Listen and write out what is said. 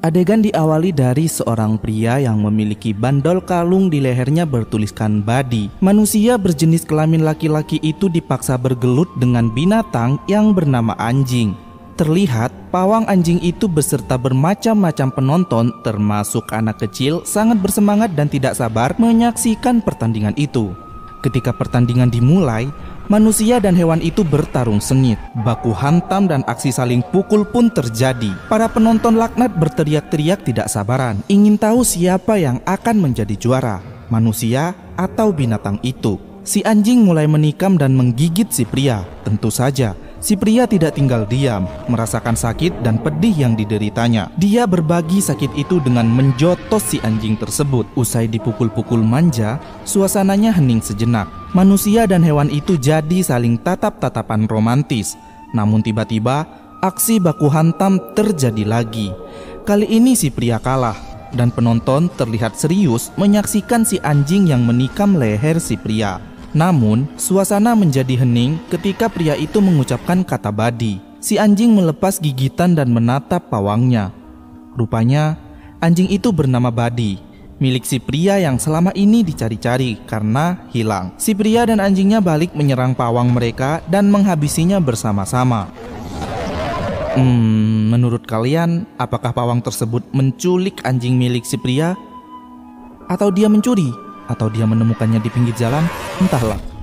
Adegan diawali dari seorang pria yang memiliki bandol kalung di lehernya bertuliskan Badi. Manusia berjenis kelamin laki-laki itu dipaksa bergelut dengan binatang yang bernama anjing. Terlihat pawang anjing itu beserta bermacam-macam penonton termasuk anak kecil sangat bersemangat dan tidak sabar menyaksikan pertandingan itu. Ketika pertandingan dimulai, manusia dan hewan itu bertarung sengit. Baku hantam dan aksi saling pukul pun terjadi. Para penonton laknat berteriak-teriak tidak sabaran, ingin tahu siapa yang akan menjadi juara, manusia atau binatang itu. Si anjing mulai menikam dan menggigit si pria. Tentu saja, si pria tidak tinggal diam, merasakan sakit dan pedih yang dideritanya. Dia berbagi sakit itu dengan menjotos si anjing tersebut. Usai dipukul-pukul manja, suasananya hening sejenak. Manusia dan hewan itu jadi saling tatap-tatapan romantis. Namun tiba-tiba, aksi baku hantam terjadi lagi. Kali ini si pria kalah, dan penonton terlihat serius menyaksikan si anjing yang menikam leher si pria. Namun, suasana menjadi hening ketika pria itu mengucapkan kata Badi. Si anjing melepas gigitan dan menatap pawangnya. Rupanya, anjing itu bernama Badi, milik si pria yang selama ini dicari-cari karena hilang. Si pria dan anjingnya balik menyerang pawang mereka dan menghabisinya bersama-sama. Menurut kalian, apakah pawang tersebut menculik anjing milik si pria? Atau dia mencuri? Atau dia menemukannya di pinggir jalan? Entahlah.